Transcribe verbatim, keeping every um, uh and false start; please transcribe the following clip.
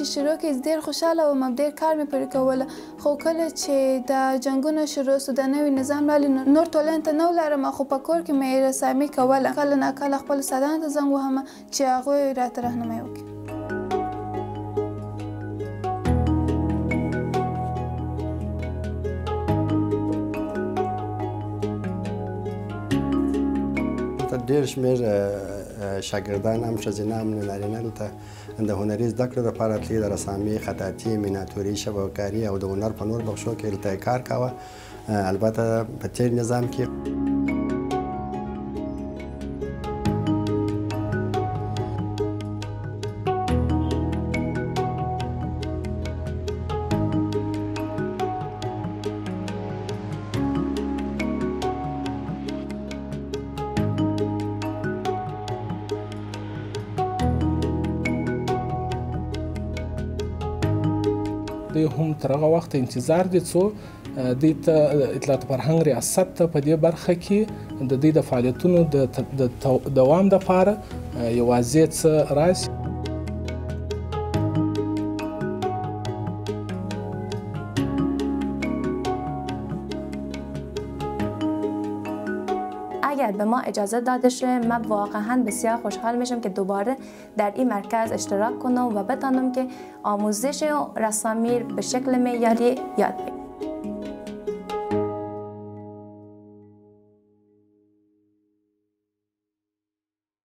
شروع کې ډېر خوشحاله وم او ډېر کار مې پرې کوله، خو کله چې د جنګونو شروع سو د نوي نظام راغلی نور ټولنې ته نه ولاړم، خو په کور کې مې رسامي کوله. کله ناکله خپلو استادانو ته زنګ وهم چې هغوی راته راهنمایي وکړي. ډېر شمېر شاګردان هم ښځینه هم نارینه دلته د هنري زده کړو لپاره تلي، د رسامي، خطاطي، میناتوري، شبکاري او د هنر په نور بخشو کې دلته کار کاوه. البته په تېر نظام کې دوی هم تر هغه وخته انتظار دي څو دوی ته اطلاعات فرهنګ ریاست ته په دې برخه کې د دوی د فعالیتونو د دوام دپاره یوازې څه راسي. اگر به ما اجازه داده شه من واقعا بسیار خوشحال میشم که دوباره در این مرکز اشتراک کنم و بتانم که آموزش رسامی به شکل معیاری یاد بگیرم.